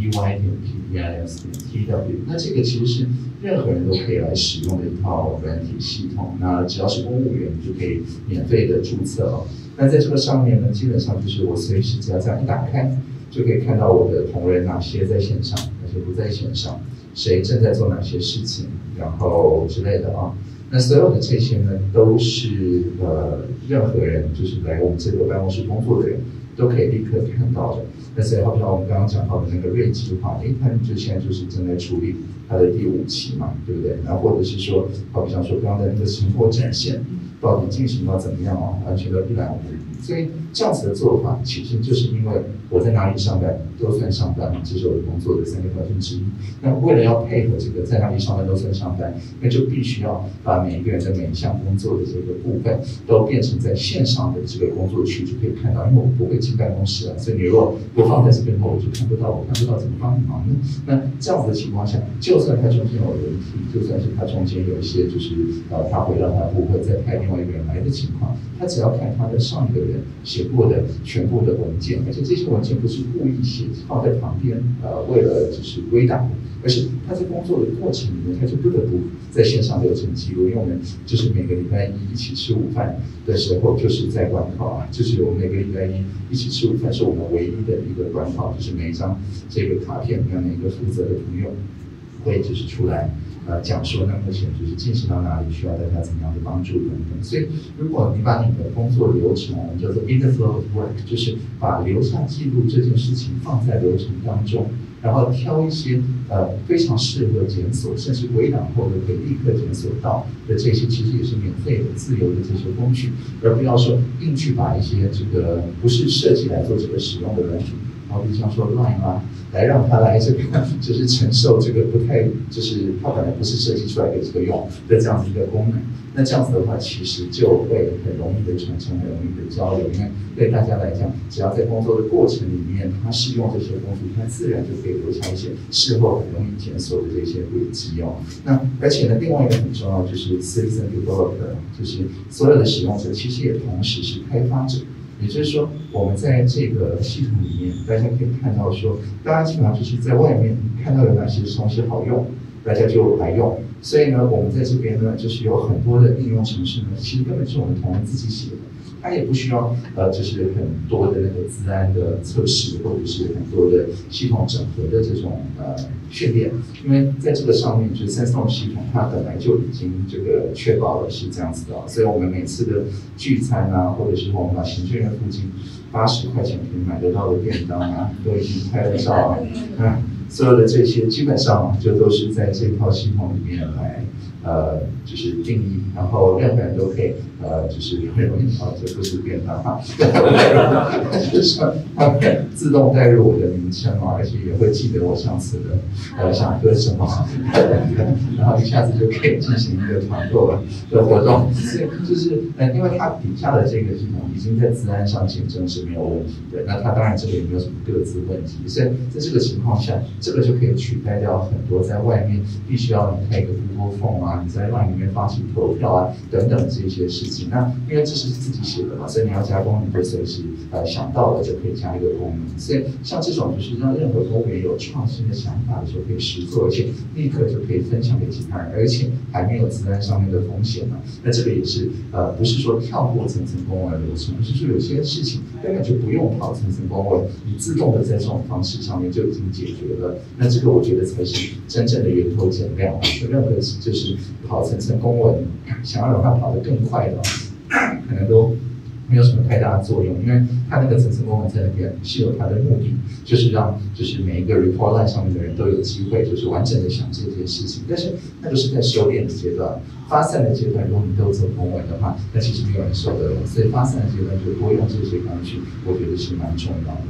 ey.pbis.tw。那这个其实是任何人都可以来使用的一套软体系统。那只要是公务员就可以免费的注册哦。那在这个上面呢，基本上就是我随时只要这样一打开，就可以看到我的同仁哪些在线上，哪些不在线上，谁正在做哪些事情，然后之类的啊。那所有的这些呢，都是任何人就是来我们这个办公室工作的人都可以立刻看到的。那所以好比像我们刚刚讲到的那个瑞计划，他们就现在就是正在处理它的第5期嘛，对不对？然后或者是说，好比像说刚刚的那个成果展现，到底进行到怎么样完全都一览无余。所以这样子的做法，其实就是因为我在哪里上班都算上班嘛，这是我的工作的3个条件之一。那为了要配合这个在哪里上班都算上班，那就必须要把每一个人的每一项工作的这个部分都变成在线上的这个工作区就可以看到，因为我不会进办公室啊，所以你如果不放在这边的话，我就看不到，我看不到怎么帮你忙呢？那这样子的情况下，就算它中间有人体，就算是它中间有一些就是他回到他的部会再派另外一个人来的情况，他只要看他的上一个人写过的全部的文件，而且这些文件不是故意写放在旁边，为了就是归档，而是他在工作的过程里面，他就不得不在线上流程记录。因为我们就是每个礼拜一起吃午饭的时候，就是在管考啊，就是我们每个礼拜一起吃午饭是我们唯一的一个管考，就是每一张这个卡片里面每一个负责的朋友会就是出来。讲说那目前就是进行到哪里，需要大家怎么样的帮助等等。所以，如果你把你的工作流程，我们叫做 in the flow of work， 就是把留下记录这件事情放在流程当中，然后挑一些非常适合检索，甚至归档后就可以立刻检索到的这些，其实也是免费的、自由的这些工具，而不要说硬去把一些这个不是设计来做这个使用的软体。好比像说 Line 啊，来让他来这个，就是承受这个不太，就是他本来不是设计出来给这个用的这样子一个功能。那这样子的话，其实就会很容易的传承，很容易的交流。因为对大家来讲，只要在工作的过程里面，他使用这些工具，他自然就可以留下一些事后很容易检索的这些轨迹哦。那而且呢，另外一个很重要就是 citizen developer， 就是所有的使用者其实也同时是开发者。也就是说，我们在这个系统里面，大家可以看到说，大家基本上就是在外面看到有哪些东西好用，大家就来用。所以呢，我们在这边呢，就是有很多的应用程式呢，其实根本是我们同仁自己写的，它也不需要就是很多的那个资安的测试，或者是很多的系统整合的这种训练，因为在这个上面，就是 Sandstorm 系统它本来就已经这个确保了是这样子的，所以我们每次的聚餐啊，或者是我们把行政院附近80块钱可以买得到的便当啊，都已经拍了照啊，所有的这些基本上就都是在这套系统里面来就是定义，然后任何人都可以就是很容易这不是便当哈，就是它会自动带入我的名称嘛，而且也会记得我上次的想喝什么，然后一下子就可以进行一个团购的活动。所以就是因为它底下的这个系统已经在资安上检证是没有问题的，那它当然这个也没有什么个资问题，所以在这个情况下，这个就可以取代掉很多在外面必须要你开一个播放啊，你在 LINE 里面发起投票啊等等这些事情。那因为这是自己写的嘛，所以你要加工，你就随时想到了就可以加一个功能。所以像这种就是让任何公务员有创新的想法的时候可以实做，而且立刻就可以分享给其他人，而且还没有资安上面的风险嘛。那这个也是不是说跳过层层公文的流程，而是说有些事情根本就不用跑层层公文，你自动的在这种方式上面就已经解决了。那这个我觉得才是真正的源头减量。任何就是跑层层公文，想要让它跑得更快的，可能都没有什么太大的作用，因为它那个层层公文在那边是有它的目的，就是让就是每一个 report line 上面的人都有机会就是完整的想这件事情。但是那个是在修炼的阶段，发散的阶段，如果你都走公文的话，那其实没有人受得了。所以发散的阶段就多用这些工具，我觉得是蛮重要的。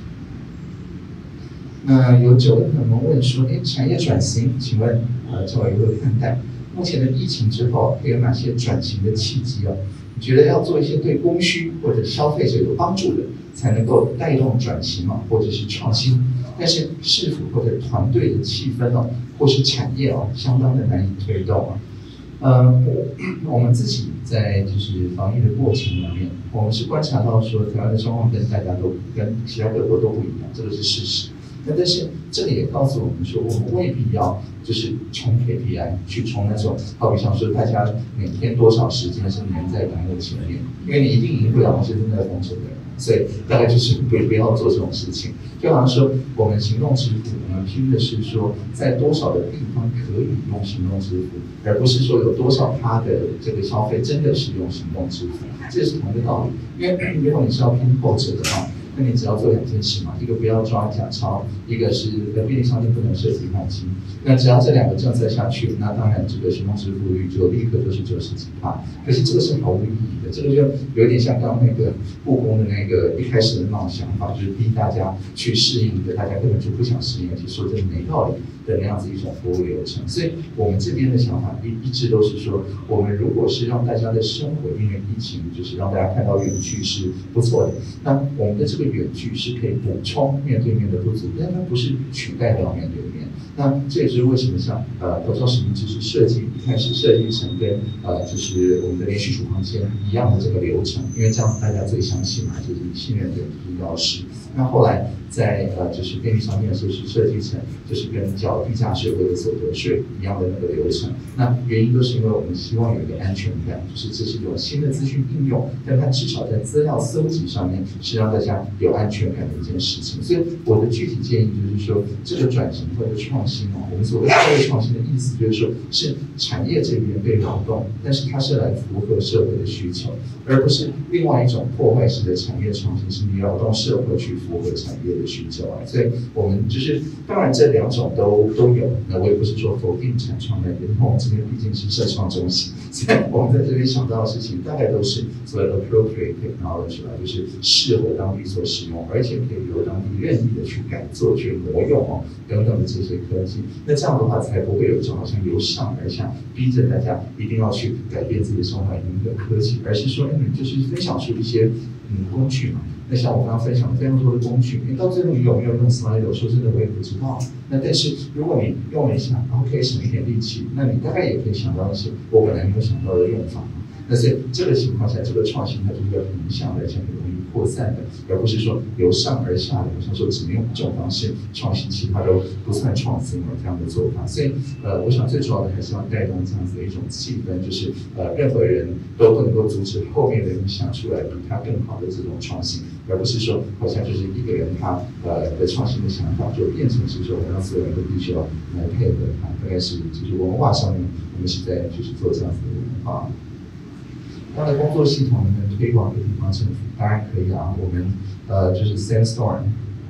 那有9位朋友问说，产业转型，请问赵委如何看待目前的疫情之后会有哪些转型的契机啊？你觉得要做一些对供需或者消费者有帮助的，才能够带动转型嘛，或者是创新？但是市府或者团队的气氛哦，或是产业哦，相当的难以推动啊。我们自己在就是防疫的过程里面，我们是观察到说，台湾的状况跟其他各国都不一样，这个是事实。但是这里也告诉我们说，我们未必要就是冲 KPI， 去冲那种，好比像说大家每天多少时间是黏在屏幕前面，因为你一定赢不了那些正在封城的人，所以大概就是不要做这种事情。就好像说，我们行动支付，我们拼的是说，在多少的地方可以用行动支付，而不是说有多少趴的这个消费真的是用行动支付，这是同一个道理。因为如果你是要拼后者的话，那你只要做2件事嘛，一个不要抓假钞，一个是便利商店不能设计换金。那只要这2个政策下去，那当然这个行动支付率就立刻就是90几%。可是这个是毫无意义的，这个就有点像刚刚那个故宫的那个一开始的那种想法，就是逼大家去适应一个大家根本就不想适应，而且说真的没道理的那样子一种服务流程。所以我们这边的想法一直都是说，我们如果是让大家的生活因为疫情就是让大家看到远距是不错的，那我们的这个远距是可以补充面对面的不足，但它不是取代掉面对面。那这也是为什么像口罩实名制是设计一开始设计成跟就是我们的连续处方签一样的这个流程，因为这样子大家最相信嘛，就是信任的就是钥匙。那后来在就是便利商店的时候是设计成就是跟缴地价税或者所得税一样的那个流程。那原因都是因为我们希望有一个安全感，就是这是一种新的资讯应用，但它至少在资料搜集上面是让大家有安全感的一件事情。所以我的具体建议就是说，这个转型或者创新哦，我们所谓的创新的意思就是说，是产业这边被扰动，但是它是来符合社会的需求，而不是另外一种破坏式的产业创新，是你扰动社会去符合产业的需求啊。所以我们就是当然这2种都有，那我也不是说否定产创的，因为我们这边毕竟是社创中心，所以我们在这边想到的事情大概都是所谓的 appropriate technology 吧，就是适合当地所使用，而且可以由当地愿意的去改做、去挪用哦等等的这些科技。那这样的话才不会有一种好像由上而下逼着大家一定要去改变自己的生活用的科技，而是说你就是分享出一些工具嘛。那像我刚刚分享了非常多的工具，到最后你有没有用 Slido， 说真的我也不知道。那但是如果你用了一下，然后可以省一点力气，那你大概也可以想到一些我本来没有想到的用法。那所以这个情况下，这个创新它就是一个横向的，而且很容易扩散的，而不是说由上而下的，好像说只能用这种方式创新，其他都不算创新了这样的做法。所以我想最主要的还是要带动这样子的一种气氛，就是任何人都不能够阻止后面的人想出来比他更好的这种创新，而不是说好像就是一个人他的创新的想法就变成是说好像所有人都必须要来配合他，大概是就是文化上面我们是在就是做这样子的文化。它的工作系统能不能推广给地方政府？当然可以啊，我们就是 Sandstorm，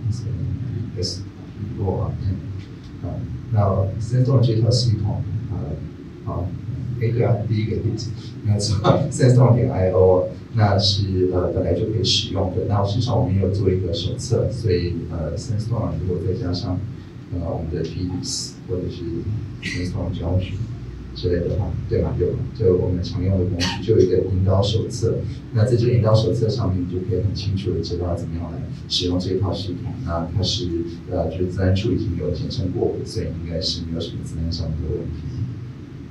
那 Sandstorm 这套系统对啊，第一个例子，那知道 Sandstorm.io 那是本来就可以使用的。那事实上我们也有做一个手册，所以Sandstorm 如果再加上我们的 PDS 或者是 Sandstorm 教学之类的话，对吧？有，就我们常用的工具，就有一个引导手册。那在这个引导手册上面，你就可以很清楚的知道怎么样来使用这一套系统。那它是就是资安处已经有检测过的，所以应该是没有什么资安上面的问题。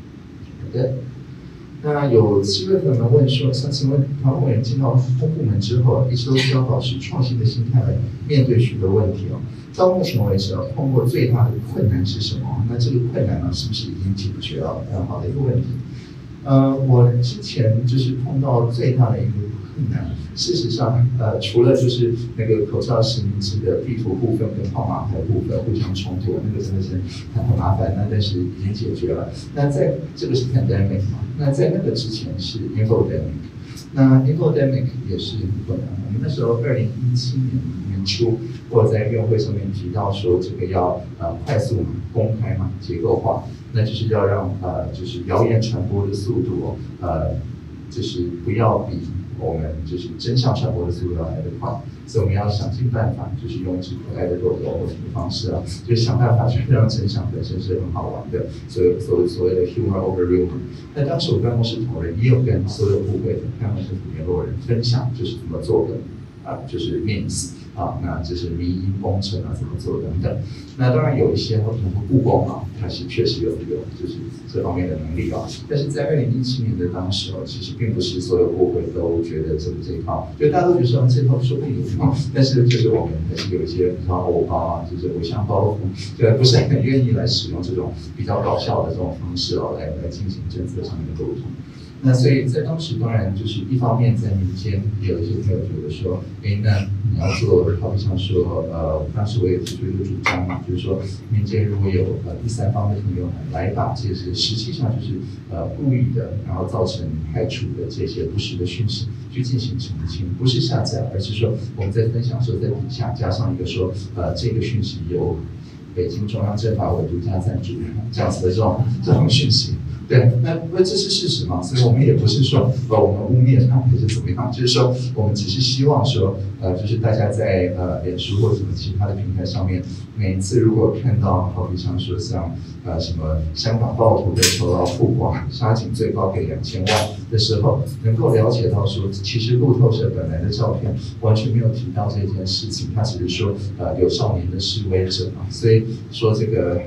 的。那有7位朋友们问说，请问台湾委员进到公部门之后，一直都需要保持创新的心态来面对许多问题哦。到目前为止碰过最大的困难是什么？那这个困难呢，是不是已经解决了？很好的一个问题。我之前就是碰到最大的一个困难，事实上，除了就是那个口罩实名制的地图部分跟号码牌部分互相冲突，那个真的是很麻烦。那但是已经解决了。那在这个是 pandemic 嘛？那在那个之前是 infodemic。那 infodemic 也是很困难。我们那时候2017年初，我在院会上面提到说，这个要快速嘛、公开嘛、结构化。那就是要让就是谣言传播的速度就是不要比我们就是真相传播的速度要来得快，所以我们要想尽办法，就是用一只可爱的狗狗或什么方式就是想办法去让真相本身是很好玩的，所谓的 humor over rumor。那当时我办公室同仁也有跟所有部会的台湾政府联络人分享，就是怎么做的就是 memes。那就是民营工程怎么做等等。那当然有一些故宫它是确实有就是这方面的能力但是在2017年的当时其实并不是所有部会都觉得这一套，就大家都觉得说这套说不定有用，但是就是我们还是有一些比较偶包就是偶像包袱，对，不是很愿意来使用这种比较搞笑的这种方式来进行政策上面的沟通。那所以在当时当然就是一方面在民间也有一些朋友觉得说，那你要做，好比像说，当时我也提出一个主张嘛，就是说民间如果有第三方的朋友来把这些实际上就是故意的，然后造成害处的这些不实的讯息去进行澄清，不是下架，而是说我们在分享的时候在底下加上一个说，这个讯息由北京中央政法委独家赞助这样子的这种讯息。对，那这是事实嘛？所以我们也不是说我们污蔑他或者怎么样，就是说我们只是希望说就是大家在脸书或者什么其他的平台上面，每一次如果看到好比像说像什么香港暴徒的酬劳曝光，杀警最高给2000万的时候，能够了解到说，其实路透社本来的照片完全没有提到这件事情，他只是说有少年的示威者所以说这个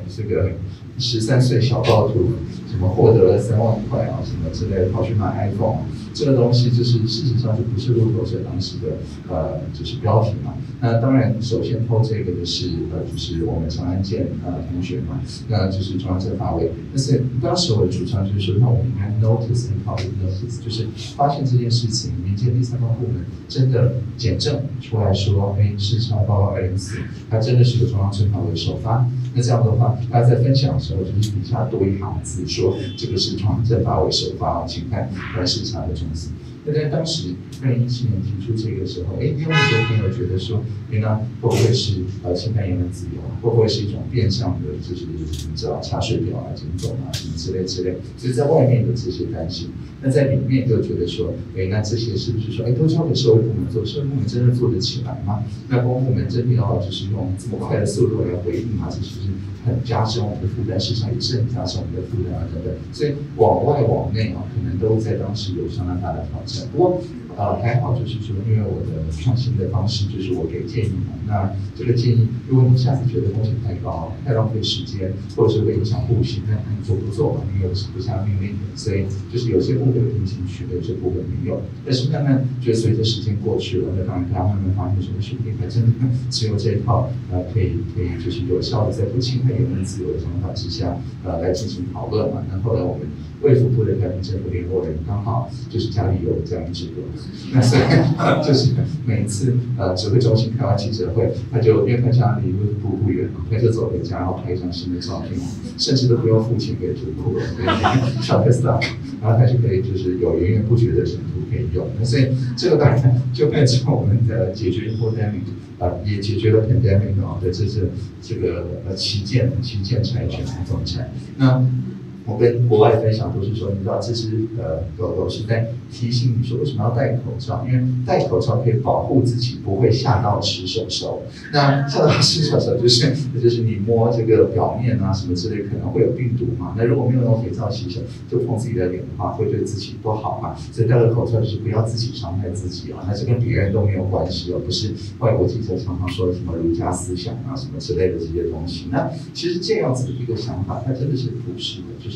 13岁小暴徒什么获得了3万块什么之类的，跑去买 iPhone， 这个东西就是事实上就不是路透社当时的就是标题嘛。那当然，首先偷这个的是就是我们长安健同学嘛，那就是中央政法委。但是当时我的主张就是说，那我们应该 notice and public notice， 就是发现这件事情，民间第三方部门真的检证出来说，事实上报告204，它真的是由中央政法委首发。那这样的话，大家在分享的时候，就是底下多一行字说这个是中央政法委首发，请看视察的中心。那在当时2017年提出这个时候，也有很多朋友觉得说，那会不会是侵犯言论自由？会不会是一种变相的，就是你知道查水表检总什么之类。所以在外面有这些担心，那在里面又觉得说，那这些是不是说，都交给社会部门做？社会部门真的做得起来吗？那公部门真的要就是用这么快的速度来回应吗？这是不是很加深我们的负担？事实上也是很加深我们的负担等等。所以往外往内可能都在当时有相当大的挑战。不过还好，就是说，因为我的创新的方式就是我给建议嘛。那这个建议，如果你下次觉得风险太高、太浪费时间，或者是会影响户型，那你做不做嘛？因为我是不下命令的，所以就是有些部分有听进去，有些部分没有。但是慢慢就随着时间过去了，那当然大家慢慢发现说，说不定还真的只有这一套可以就是有效的在不侵害言论自由的想法之下来进行讨论嘛。那后来我们卫福部的台湾政府联络人刚好就是家里有这样一个，那所以就是每一次指挥中心开完记者会，他就因为他家离卫福部不远，他就走回家，然后拍一张新的照片，甚至都不用付钱给土库了，小 Tesla， 然后他就可以就是有源源不绝的神图可以用。那所以这个当然就变成我们的解决 infodemic，也解决了 pandemic 的这个旗舰柴犬总裁。那我跟国外分享都是说，你知道，这只狗狗是在提醒你说为什么要戴口罩，因为戴口罩可以保护自己不会吓到吃手。那吓到吃手就是你摸这个表面什么之类可能会有病毒嘛。那如果没有用肥皂洗手，就碰自己的脸的话，会对自己不好嘛。所以戴个口罩就是不要自己伤害自己那这跟别人都没有关系不是外国记者常常说什么儒家思想什么之类的这些东西。那其实这样子的一个想法，它真的是普世的，就是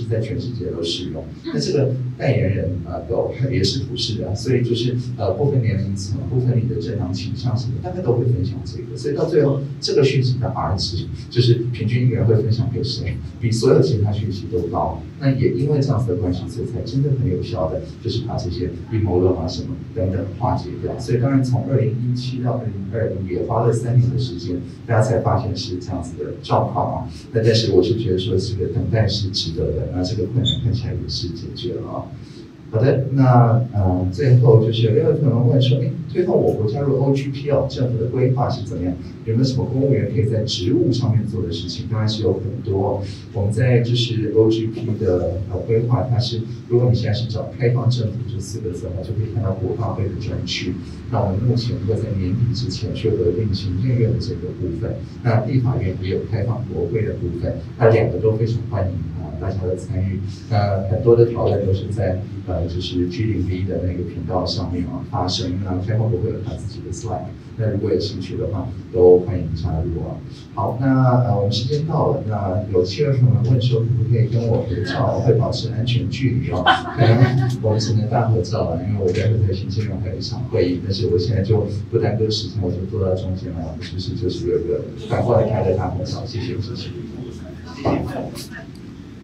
是在全世界都适用。那这个代言人也是普世的，所以就是不分年龄层、不分你的政党倾向什么，大概都会分享这个。所以到最后，这个讯息的 R 值就是平均一个人会分享给谁，比所有其他讯息都高。那也因为这样子的关系，所以才真的很有效的，就是把这些阴谋论啊什么等等化解掉。所以当然从2017到2020也花了3年的时间，大家才发现是这样子的状况啊。那但是我是觉得说这个等待是值得的，那这个困难看起来也是解决了啊。好的，那最后就是有另外朋友问说，最后我国加入 OGP 哦，政府的规划是怎么样？有没有什么公务员可以在职务上面做的事情？当然是有很多。我们在就是 OGP 的规划，它是如果你现在是找开放政府这4个字的话，就可以看到国发会的专区。那我们目前会在年底之前去核定行政院的这个部分，那立法院也有开放国会的部分，那2个都非常欢迎大家的参与。那很多的讨论都是在就是 G0V 的那个频道上面发生。那开放国会有他自己的 slide， 那如果有兴趣的话，都欢迎加入啊。好，那我们时间到了，那有7位朋友们问说，可不可以跟我合照？会保持安全距离哦。可能我们只能大合照了，因为我待会在行政院还有一场会议，但是我现在就不耽搁时间，我就坐到中间来，我们是不是就是有一个反过来开的大合照？谢谢，谢谢。